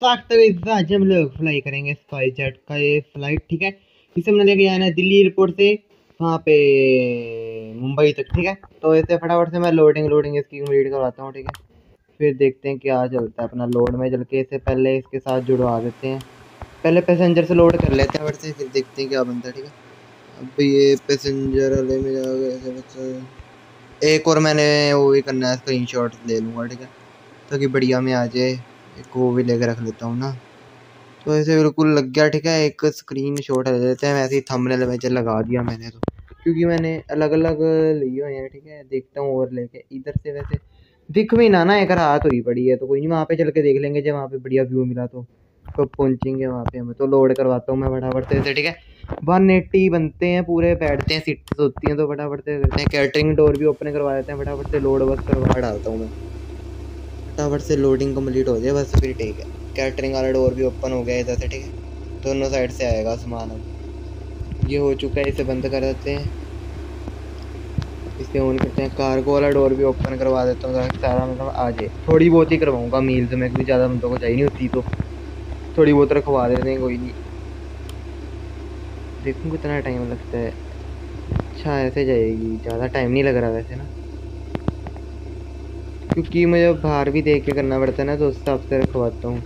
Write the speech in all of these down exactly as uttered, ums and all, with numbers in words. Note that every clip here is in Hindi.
आज हम लोग फ्लाई करेंगे स्पाइस जेट का ये फ्लाइट, ठीक है। इसे हमने लेके जाना है दिल्ली एयरपोर्ट से वहाँ पे मुंबई तक, ठीक है। तो ऐसे फटाफट से मैं लोडिंग लोडिंग इसकी कंप्लीट करवाता हूँ, ठीक है। फिर देखते हैं क्या चलता है अपना लोड में चल के। इससे पहले इसके साथ जुड़वा देते हैं, पहले पैसेंजर से लोड कर लेते हैं वैसे, फिर देखते हैं क्या बनता है, ठीक है। अब ये पैसेंजर वाले में जाओगे, एक और मैंने वो भी करना है, स्क्रीन शॉट ले लूँगा, ठीक है, ताकि बढ़िया में आ जाए। एक वो भी लेके रख लेता हूँ ना, तो ऐसे बिल्कुल लग गया, ठीक है। एक स्क्रीन शॉट ले लेते हैं, वैसे ही थंबनेल में लगा दिया मैंने तो, क्योंकि मैंने अलग अलग लिए हुए हैं, ठीक है। देखता हूँ और लेके इधर से वैसे दिख भी ना ना एक रात हुई पड़ी है, तो कोई नहीं, वहाँ पे चल के देख लेंगे जब वहाँ पे बढ़िया व्यू मिला तो कब पहुँचेंगे वहाँ पे हमें। तो लोड करवाता हूँ मैं फटाफट से ऐसे, ठीक है। वन एट्टी बनते हैं पूरे, बैठते हैं, सीट्स होती हैं, तो फटाफट से करते हैं। कैटरिंग डोर भी ओपन करवा देते हैं, फटाफट से लोड बस करवा डालता हूँ मैं, फटाफट से लोडिंग कम्प्लीट हो जाए बस, फिर ठीक है। कैटरिंग वाला डोर भी ओपन हो गया इधर से, ठीक है। दोनों साइड से आएगा सामान। अब ये हो चुका है, इसे बंद कर देते हैं, इसे ऑन करते हैं। कार्गो वाला डोर भी ओपन करवा देता हूँ ताकि सारा मतलब आ जाए। थोड़ी बहुत ही करवाऊँगा मील्स में, क्योंकि ज़्यादा बंदों को चाहिए नहीं होती, तो थोड़ी बहुत रखवा देते हैं, कोई नहीं। देखूँ कितना टाइम लगता है। अच्छा ऐसे जाएगी, ज़्यादा टाइम नहीं लग रहा वैसे ना, क्योंकि मुझे बाहर भी देख के करना पड़ता है ना, तो उस हिसाब से रखवाता हूँ।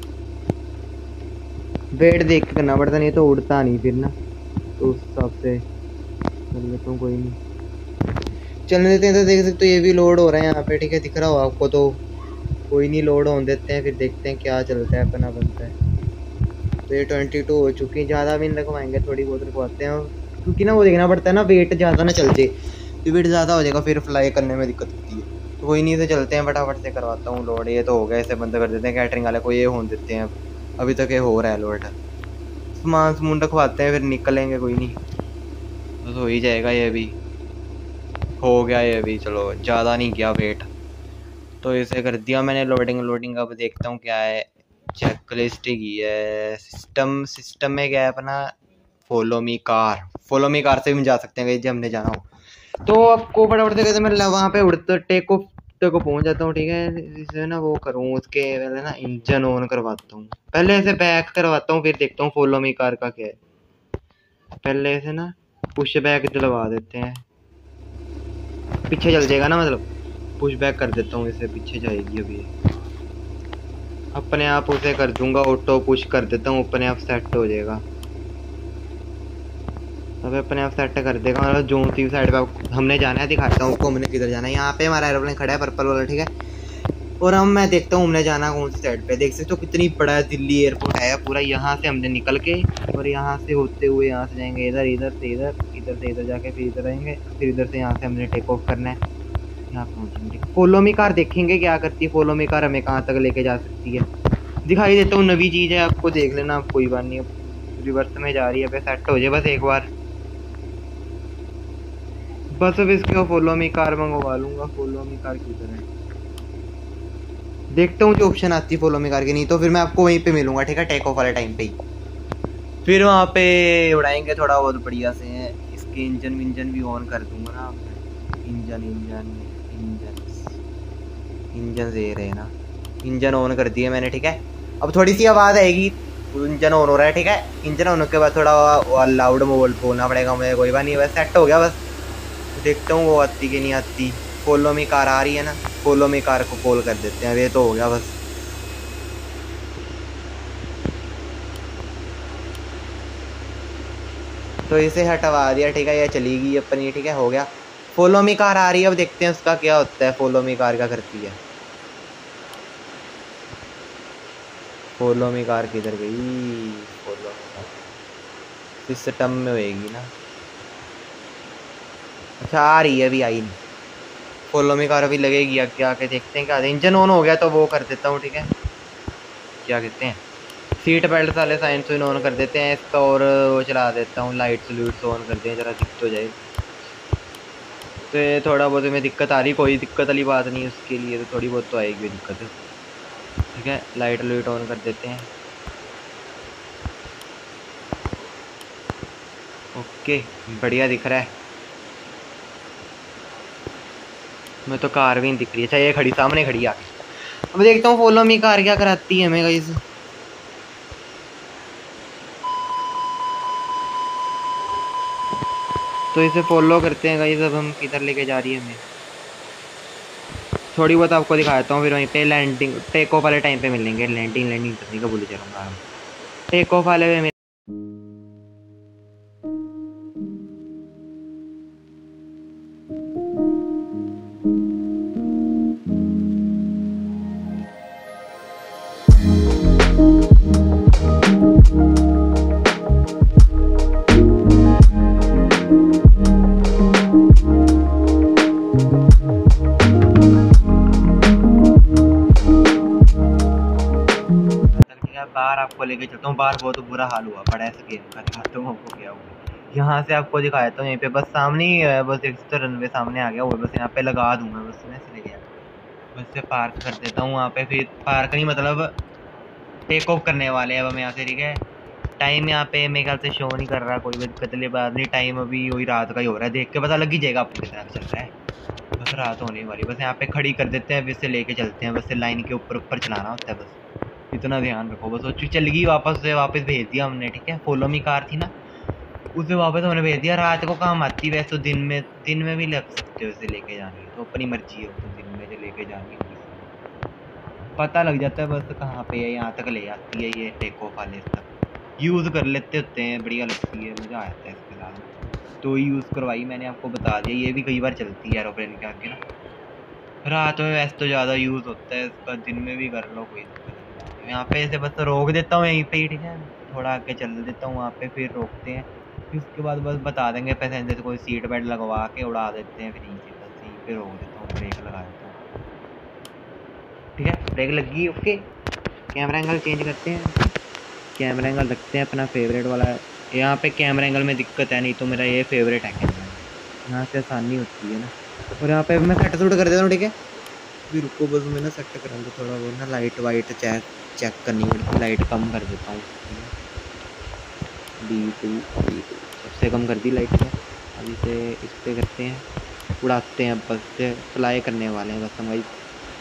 वेट देख के करना पड़ता, नहीं तो उड़ता नहीं फिर ना, तो उस हिसाब से कर लेता हूँ, कोई नहीं। चलने देते हैं। तो देख सकते हो ये भी लोड हो रहा है यहाँ पे, ठीक है, दिख रहा हो आपको, तो कोई नहीं, लोड होने देते हैं, फिर देखते हैं क्या चलता है, अपना बनता है। तो ये ट्वेंटी टू हो चुकी है, ज़्यादा भी नहीं रखवाएंगे, थोड़ी बहुत रखवाते हैं, क्योंकि ना वो देखना पड़ता है ना, वेट ज़्यादा ना चल जाए, तो वेट ज़्यादा हो जाएगा फिर फ्लाई करने में दिक्कत होती है। तो कोई नहीं, से चलते हैं, फटाफट से करवाता हूँ लोड। ये तो हो गया, इसे बंद कर देते हैं। कैटरिंग वाले को ये होने देते हैं, अभी तक ये हो रहा है लोड। सामान समून रखवाते हैं, फिर निकलेंगे, कोई नहीं, तो हो ही जाएगा। ये भी हो गया, ये भी चलो, ज़्यादा नहीं किया वेट, तो इसे कर दिया मैंने लोडिंग लोडिंग अब देखता हूँ क्या है। चेकलिस्ट की है, सिस्टम सिस्टम में क्या है अपना, follow me car. Follow me car से भी जा सकते हैं जब हमने जाना हो। तो आपको फटाफट से कहते मैं वहाँ पे उड़ते टेक ऑफ तक को पहुँच जाता हूँ, ठीक है। इसे ना वो करूँ, उसके पहले ना इंजन ऑन करवाता हूँ, पहले ऐसे बैक करवाता हूँ, फिर देखता हूँ फॉलो मी कार का क्या है। पहले ऐसे ना पुश बैक दिलवा देते हैं, पीछे चल जाएगा ना, मतलब पुश बैक कर देता हूँ, इसे पीछे जाएगी अभी, अपने आप उसे कर दूंगा, ऑटो पुश कर देता हूँ, अपने आप सेट हो जाएगा। अब अपने आप सेट कर देगा, मतलब जो सी साइड पे हमने जाना है दिखाता हूँ आपको, हमने किधर जाना है। यहाँ पे हमारा एरोप्लेन खड़ा है पर्पल वाला, ठीक है। और हम मैं देखता हूँ हमने जाना कौन सी साइड पे। देख सकते हो कितनी बड़ा दिल्ली एयरपोर्ट है पूरा, यहाँ से हमने निकल के और यहाँ से होते हुए यहाँ से जाएंगे इधर, इधर से इधर, इधर से इधर जाके फिर इधर आएंगे, फिर इधर से यहाँ से हमने टेक ऑफ करना है, यहाँ पहुँचेंगे। फॉलो मी कार देखेंगे क्या करती है, फॉलो मी कार हमें कहाँ तक लेके जा सकती है, दिखाई देता हूँ। नवी चीज़ है, आपको देख लेना, कोई बात नहीं। रिवर्स में जा रही है, पे सेट हो जाए बस एक बार, बस अब इसके फॉलो मी कार मंगवा लूँगा। फॉलो मी कार किधर है, देखता हूँ जो ऑप्शन आती है फॉलो मी कार की, नहीं तो फिर मैं आपको वहीं पे मिलूंगा, ठीक है, टेक ऑफ वाले टाइम पे ही। फिर वहाँ पे उड़ाएंगे थोड़ा बहुत बढ़िया से। इसके इंजन विंजन भी ऑन कर दूंगा ना, इंजन इंजन इंजन इंजन दे रहे हैं ना, इंजन ऑन कर दिए मैंने, ठीक है। अब थोड़ी सी आवाज़ आएगी, इंजन ऑन हो रहा है, ठीक है। इंजन ऑन के बाद थोड़ा लाउड में बोलना पड़ेगा मुझे, कोई बात नहीं, बस सेट हो गया। बस देखता हूँ वो आती कि नहीं आती। फॉलो मी कार आ रही है ना, फॉलो मी कार को कॉल कर देते हैं, ये तो हो गया बस। तो इसे हटवा दिया, ठीक है, ये चली गई अपनी, ठीक है, हो गया। फॉलो मी कार आ रही है, अब देखते हैं उसका क्या होता है, फॉलो मी कार क्या करती है। फॉलो मी कार किधर गई, फॉलो मी कार सिस्टम में होएगी ना, अच्छा आ रही है, अभी आई नहीं। फॉलो मी कार अभी लगेगी, क्या के देखते हैं क्या। इंजन ऑन हो गया तो वो कर देता हूँ, ठीक है, क्या कहते हैं, सीट बेल्ट वाले साइन सुइन ऑन कर देते हैं इसका, और वो चला देता हूँ, लाइट्स लूट्स ऑन कर दें, जरा दिक्कत हो जाए। तो ये थोड़ा बहुत में दिक्कत आ रही, कोई दिक्कत वाली बात नहीं है उसके लिए, तो थोड़ी बहुत तो आएगी दिक्कत, ठीक है। लाइट लूट ऑन कर देते हैं, ओके, बढ़िया दिख रहा है। मैं तो कार भी नहीं दिख रही, अच्छा ये खड़ी सामने खड़ी आ। अब देखता हूँ फॉलो मी कार क्या कराती है हमें गाइस। तो इसे फॉलो करते हैं गाइस। अब हम किधर लेके जा रही है हमें, थोड़ी बहुत आपको दिखा देता हूँ, फिर वहीं पे लैंडिंग टेक ऑफ वाले टाइम पे मिलेंगे। लैंडिंग लैंडिंग करने का भूल चलूँगा, टेक ऑफ वाले पे। बाहर आपको लेके चलता हूँ। बाहर बहुत बुरा हाल हुआ पड़ा है, गेम का दिखाता हूँ आपको क्या हुआ। यहाँ से आपको दिखा देता हूँ, यहीं पे बस सामने ही है, बस एक तो रनवे सामने आ गया वो, बस यहाँ पे लगा दूंगा, बस मैं चले गया, बस से पार्क कर देता हूँ वहाँ पे। फिर पार्क नहीं मतलब टेक ऑफ करने वाले हैं अब हम यहाँ से, ठीक है। टाइम यहाँ पे मेरे ख्याल से शो नहीं कर रहा, कोई दिक्कत वाली बात नहीं। टाइम अभी वही रात का ही हो रहा है, देख के पता लग ही जाएगा आपको कितना चल रहा है। बस रात होने वाली, बस यहाँ पे खड़ी कर देते हैं, बस से लेके चलते हैं, बस से लाइन के ऊपर ऊपर चलाना होता है, बस इतना ध्यान रखो बस। वो चल गई वापस से, वापस भेज दिया हमने, ठीक है। फॉलो मी कार थी ना, उसे वापस हमने भेज दिया। रात को काम आती, वैसे तो दिन में दिन में भी लग सकते हो, उसे लेके जानी है तो अपनी मर्जी है, तो दिन में जो लेके जानी है पता लग जाता है बस कहाँ पे है, यहाँ तक ले आती है ये टेक ऑफ वाले तक। यूज़ कर लेते होते हैं, बढ़िया लगती है, मज़ा आता है इसके साथ, तो यूज़ करवाई मैंने, आपको बता दिया। ये भी कई बार चलती है एरोप्लेन के आगे ना, रात में वैसे तो ज़्यादा यूज़ होता है इसका, दिन में भी कर लो कोई दिक्कत नहीं। यहाँ पे ऐसे बस रोक देता हूँ यहीं पे ही, ठीक है, थोड़ा आगे चल देता हूँ वहाँ पे, फिर रोकते हैं, फिर उसके बाद बस बता देंगे पैसेंजर कोई सीट बेल्ट लगवा के उड़ा देते हैं, फिर यहीं से बस यहीं पे रोक देता हूँ, ब्रेक लगा देता हूँ, ठीक है। ब्रेक लगी, ओके। कैमरा एंगल चेंज करते हैं, कैमरा एंगल रखते हैं अपना फेवरेट वाला। यहाँ पे कैमरा एंगल में दिक्कत है, नहीं तो मेरा ये फेवरेट है कैमरा, यहाँ से आसानी होती है ना। और यहाँ पे मैं सेट सूट कर देता हूँ, ठीक है। फिर रुको बस मैं ना सेट कराऊंगा थोड़ा वो ना, लाइट वाइट चेक चेक करनी पड़ती, लाइट कम कर देता हूँ, डी टू डी टू सबसे कम कर दी लाइट को। अभी से इस पर करते हैं, उड़ाते हैं, बस से फ्लाई करने वाले हैं बस हम भाई।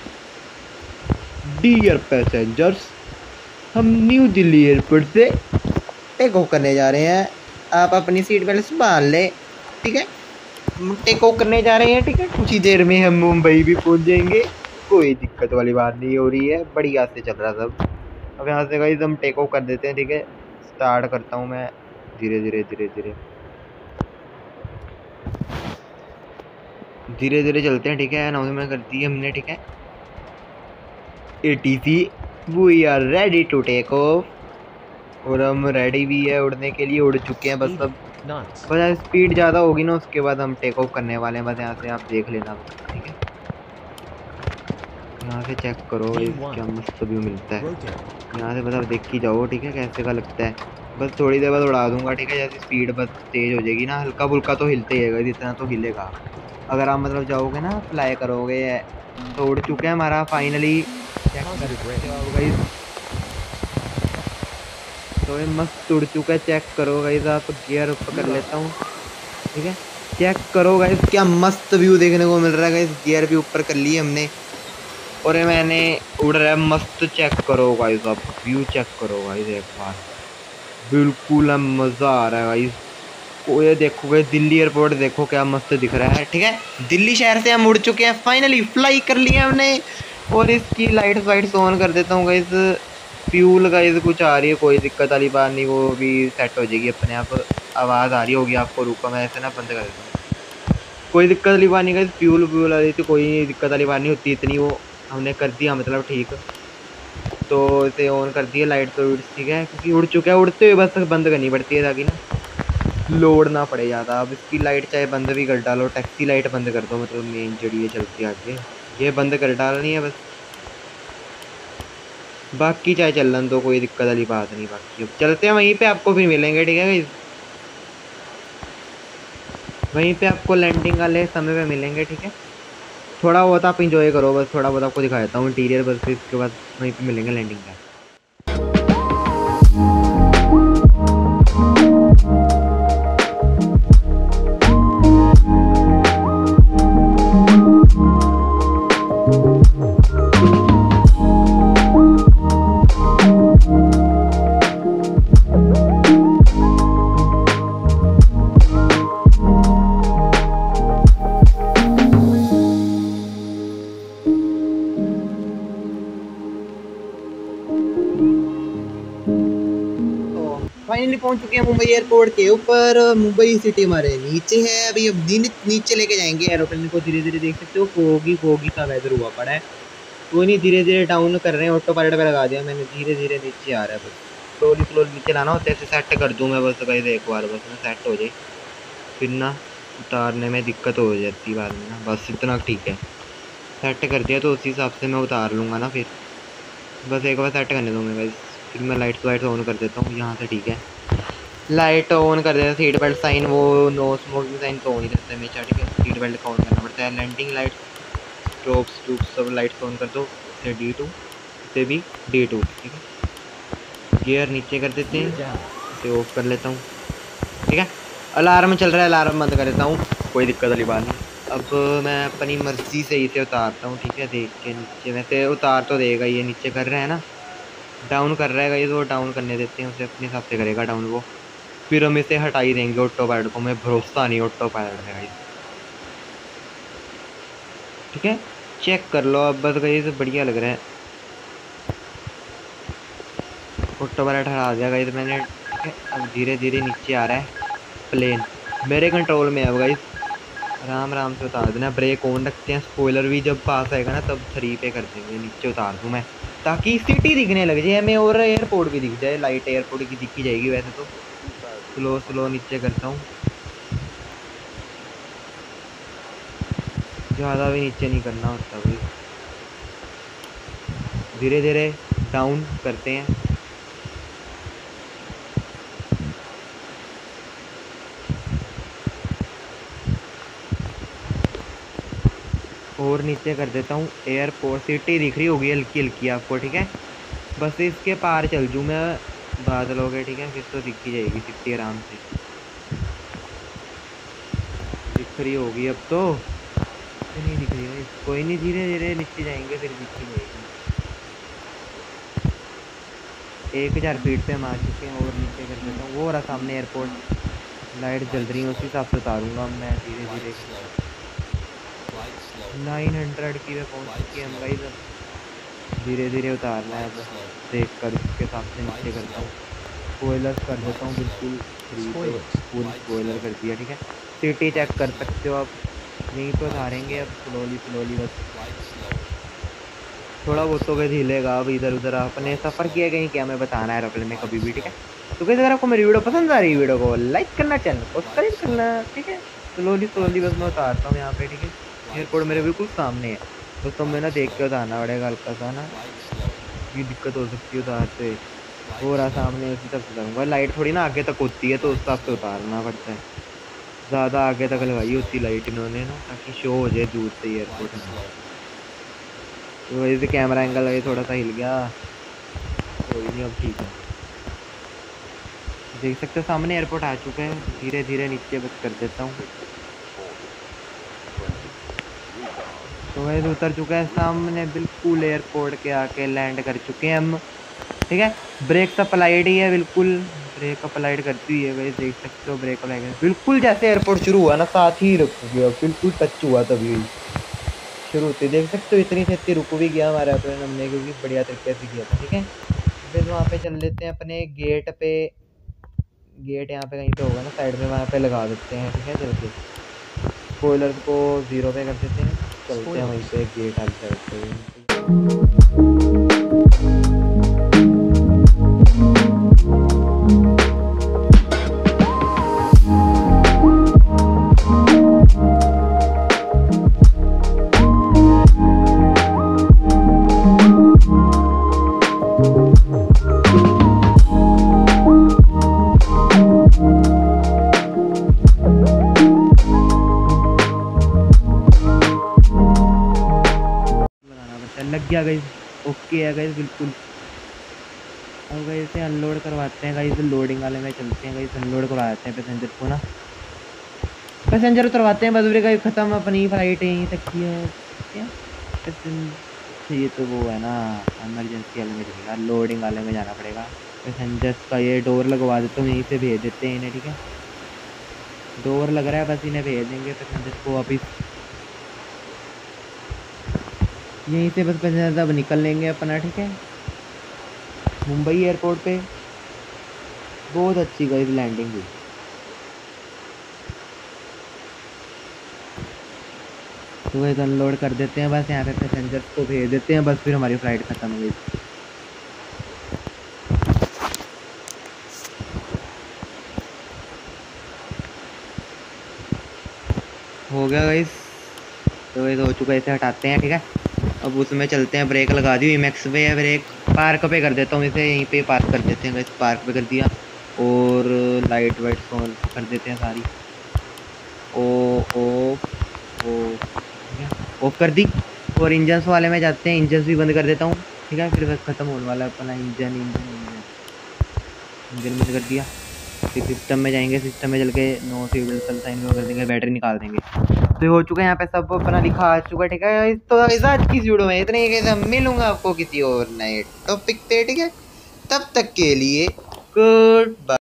डियर पैसेंजर्स, हम न्यू दिल्ली एयरपोर्ट से टेक ऑफ करने जा रहे हैं, आप अपनी सीट बेल्ट संभाल लें, ठीक है। टेक ऑफ करने जा रहे हैं, ठीक है। कुछ ही देर में हम मुंबई भी पहुंच जाएंगे, कोई दिक्कत वाली बात नहीं हो रही है, बढ़िया से चल रहा सब। अब यहाँ से गाइस हम टेक ऑफ कर देते हैं, ठीक है। स्टार्ट करता हूँ मैं धीरे धीरे धीरे धीरे धीरे धीरे चलते हैं, ठीक है। अनाउंसमेंट कर दी हमने, ठीक है। A T C we are ready to take off, और हम रेडी भी है उड़ने के लिए, उड़ चुके हैं बस। अब बस स्पीड ज़्यादा होगी ना, उसके बाद हम टेक ऑफ करने वाले हैं, बस यहाँ से आप देख लेना, ठीक है। यहाँ से चेक करो क्या मस्त व्यू मिलता है यहाँ से, बस आप देख ही जाओ, ठीक है, कैसे का लगता है। बस थोड़ी देर बाद उड़ा दूंगा, ठीक है। जैसे स्पीड बस तेज़ हो जाएगी ना, हल्का फुल्का तो हिलते ही है, इतना तो हिलेगा। अगर आप मतलब जाओगे ना, फ्लाई करोगे, तो उड़ चुके हैं हमारा फाइनली, चेक कर तो ये मस्त उड़ चुका है, चेक करो गाइस। आप गियर ऊपर कर लेता हूँ, ठीक है। चेक करो गाइस क्या मस्त व्यू देखने को मिल रहा है गाइस, गियर भी ऊपर कर लिए हमने, और ये मैंने उड़ रहा है मस्त। चेक करो गाइस, आप व्यू चेक करो गाइस एक बार, बिल्कुल मज़ा आ रहा है गाइस। ओ ये देखो गाइस, दिल्ली एयरपोर्ट देखो क्या मस्त दिख रहा है, ठीक है। दिल्ली शहर से हम उड़ चुके हैं, फाइनली फ्लाई कर लिया हमने। और इसकी लाइट वाइट्स ऑन कर देता हूँ गाइस। फ्यूल गाइस कुछ आ रही है, कोई दिक्कत वाली बात नहीं, वो भी सेट हो जाएगी अपने आप। आवाज़ आ रही होगी आपको, रुको मैं ऐसे ना बंद कर देता हूँ, कोई दिक्कत वाली बात नहीं गाइस। फ्यूल फ्यूल आ रही थी, कोई दिक्कत वाली बात नहीं होती इतनी, वो हमने कर दिया मतलब, ठीक। तो इसे ऑन कर दिया लाइट तो, ठीक है, क्योंकि उड़ चुका है, उड़ते हुए बस बंद करनी पड़ती है ताकि ना लोड ना पड़े ज़्यादा। अब इसकी लाइट चाहे बंद भी कर डालो, टैक्सी लाइट बंद कर दो, मतलब मेन जड़ी ये चलती है आगे, ये बंद कर डालनी है बस, बाकी चाहे चलन दो, कोई दिक्कत वाली बात नहीं। बाकी अब चलते हैं वहीं पे, आपको फिर मिलेंगे, ठीक है। वहीं पे आपको लैंडिंग वाले समय पे मिलेंगे, ठीक है। थोड़ा बहुत आप इंजॉय करो, बस थोड़ा बहुत आपको दिखा देता हूँ इंटीरियर, बस फिर इसके बाद वहीं पे मिलेंगे लैंडिंग का। फाइनली पहुंच चुके हैं मुंबई एयरपोर्ट के ऊपर। मुंबई सिटी हमारे नीचे है। अभी अब दिन नीचे लेके जाएंगे एरोप्लेन को धीरे धीरे। देख सकते हो फोगी फोगी सा वेदर हुआ पड़ा है। कोई नहीं, धीरे धीरे डाउन कर रहे हैं। ऑटो पायलट पे लगा दिया मैंने। धीरे धीरे नीचे आ रहा है। बस स्लोली स्लोली नीचे लाना होता है। ऐसे सेट कर दूँ मैं बस गाइस एक बार, बस ना सेट हो जाए, फिर ना उतारने में दिक्कत हो जाती है बाद में ना। बस इतना ठीक है, सेट कर दिया तो उसी हिसाब से मैं उतार लूँगा ना। फिर बस एक बार सेट करने दो मैं गाइस। फिर मैं लाइट्स वाइट्स ऑन कर देता हूँ यहाँ से। ठीक है, लाइट ऑन कर देता। सीट बेल्ट साइन, वो नो स्मोकिंग साइन तो ऑन ही रहता है हमेशा। ठीक है, सीट बेल्ट का ऑन करना पड़ता है। लैंडिंग लाइट, स्ट्रोब्स ट्यूब्स सब लाइट्स ऑन कर दो। इसे डी टू, इसे भी डी टू। ठीक है, गियर नीचे कर देते हैं, इसे ऑफ कर लेता हूँ। ठीक है, अलार्म चल रहा है, अलार्म बंद कर देता हूँ, कोई दिक्कत वाली बात नहीं। अब मैं अपनी मर्जी से इसे उतारता हूँ। ठीक है, देख के नीचे वैसे उतार तो देगा। ये नीचे कर रहा है ना, डाउन कर रहा है, ये तो डाउन करने देते हैं उसे, अपने हिसाब से करेगा डाउन वो। फिर हम इसे हटा ही देंगे ऑटो पायलट को। मैं भरोसा नहीं ऑटो पायलट है गाइस। ठीक है, चेक कर लो अब बस गाइस, बढ़िया लग रहा है। ऑटो पायलट हटा दिया गाइस मैंने। ठीक है, अब धीरे धीरे नीचे आ रहा है प्लेन, मेरे कंट्रोल में है अब गाइस। आराम आराम से उतार देना। ब्रेक ऑन रखते हैं। स्पॉइलर भी जब पास आएगा ना तब थ्री पे कर देंगे। नीचे उतार दूँ मैं ताकि सिटी दिखने लग जाए हमें और एयरपोर्ट भी दिख जाए। लाइट एयरपोर्ट की दिखी जाएगी वैसे तो। स्लो स्लो नीचे करता हूँ, ज़्यादा भी नीचे नहीं करना होता भाई। धीरे धीरे डाउन करते हैं। और नीचे कर देता हूँ। एयरपोर्ट सिटी दिख रही होगी हल्की हल्की आपको। ठीक है, बस इसके पार चल जूँ मैं बादल हो गए। ठीक है, फिर तो दिख ही जाएगी सिटी आराम से, दिख रही होगी अब तो। नहीं दिख रही है, कोई नहीं, धीरे धीरे नीचे जाएंगे फिर दिख ही जाएगी। एक हज़ार फीट पे हम आ चुके हैं। और नीचे कर देता हूँ, वो रहा सामने एयरपोर्ट, लाइट जल रही है, उसी हिसाब से उतारूँगा मैं धीरे धीरे। नाइन हंड्रेड की पे पहुँच चुके हैं हम गाइस। अब धीरे धीरे उतारना है। अब देख कर उसके हिसाब से नीचे करता हूँ। स्पॉइलर कर देता हूँ बिल्कुल फ्री पे, फुल स्पॉइलर कर दिया। ठीक है, सिटी चेक कर सकते हो आप। यहीं तो उतारेंगे अब स्लोली स्लोली। बस थोड़ा बहुत तो गए हिलेगा अब इधर उधर। आपने सफ़र किया कहीं क्या, मैं बताना है एरोप्लेन में कभी भी। ठीक है, तो कैसे अगर आपको मेरी वीडियो पसंद आ रही है, वीडियो को लाइक करना, चैनल को सब्सक्राइब करना। ठीक है, स्लोली स्लोली बस मैं उतारता हूँ यहाँ पे। ठीक है, एयरपोर्ट मेरे बिल्कुल सामने है, बस तो मैं ना देख के उतारना पड़ेगा हल्का सा ना, ये दिक्कत हो सकती है उतारते। हो रहा सामने, उसी तरफ से उतारूँगा। लाइट थोड़ी ना आगे तक होती है तो उस हिसाब से उतारना पड़ता है। ज़्यादा आगे तक लगाई होती लाइट इन्होंने ना, ताकि शो हो जाए दूर से एयरपोर्ट में। तो वजह से कैमरा एंगल लगे थोड़ा सा हिल गया, कोई नहीं अब ठीक है। देख सकते हो सामने एयरपोर्ट आ चुका है। धीरे धीरे नीचे बस कर देता हूँ। तो वैसे उतर चुका है सामने बिल्कुल एयरपोर्ट के आके लैंड कर चुके हैं हम। ठीक है, ब्रेक अप्लाइड ही है बिल्कुल, ब्रेक अप्लाइड करती हुई है वैसे देख सकते हो। ब्रेक अप्लाइड बिल्कुल जैसे एयरपोर्ट शुरू हुआ ना साथ ही रुक, बिल्कुल टच हुआ तभी शुरू होती। देख सकते हो इतनी छत्ती रुक भी गया हमारा एयरप्लेन हमने, क्योंकि बढ़िया तरीके से किया था। ठीक है, फिर वहाँ पे चल लेते हैं अपने गेट पे। गेट यहाँ पे कहीं पे होगा ना साइड में, वहाँ पे लगा देते हैं। ठीक है, चल के स्पॉइलर को ज़ीरो पे कर देते हैं। चलते हैं वहीं पे गेट वाली साइड पे। लग गया गाइस, ओके है गाइस बिल्कुल। अब गाइस इसे अनलोड करवाते हैं गाइस, लोडिंग वाले में चलते हैं गाइस, अनलोड करवाते हैं पैसेंजर को ना। पैसेंजर उतरवाते हैं, बस गाइस ख़त्म अपनी फ्लाइट यहीं तक की है। क्या ये तो वो है ना इमरजेंसी वाले में चलेगा, लोडिंग वाले में जाना पड़ेगा। पैसेंजर्स का ये डोर लगवा देता हूँ, यहीं से भेज देते हैं इन्हें। ठीक है, डोर लग रहा है, बस इन्हें भेज देंगे पैसेंजर को वापिस यहीं से। बस पैसेंजर अब निकल लेंगे अपना। ठीक है, मुंबई एयरपोर्ट पे बहुत अच्छी गाइस लैंडिंग हुई। तो गाइस अनलोड कर देते हैं, बस यहाँ पे पैसेंजर्स को भेज देते हैं, बस फिर हमारी फ्लाइट खत्म हो गई। हो गया गाइस, तो गाइस हो चुका है, इसे हटाते हैं ठीक है। अब उसमें चलते हैं, ब्रेक लगा दी मैक्स पे है, ब्रेक पार्क पे कर देता हूँ इसे, यहीं पे पार्क कर देते हैं गाइस, पार्क पे कर दिया। और लाइट वाइट ऑन कर देते हैं सारी, ओ ओ ओ ऑफ कर दी। और इंजन्स वाले में जाते हैं, इंजन्स भी बंद कर देता हूँ ठीक है, फिर बस खत्म होने वाला है अपना इंजन इंजन इंजन इंजन बंद कर दिया। फिर सिस्टम में जाएंगे, सिस्टम में चल के नो फ्यूल सेल साइन कर देंगे, बैटरी निकाल देंगे। तो हो चुका है यहाँ पे सब अपना लिखा आ चुका है ठीक है। तो आज की वीडियो में इतने ही, मिलूंगा आपको किसी और नए टॉपिक पे ठीक है, तब तक के लिए गुड बाय।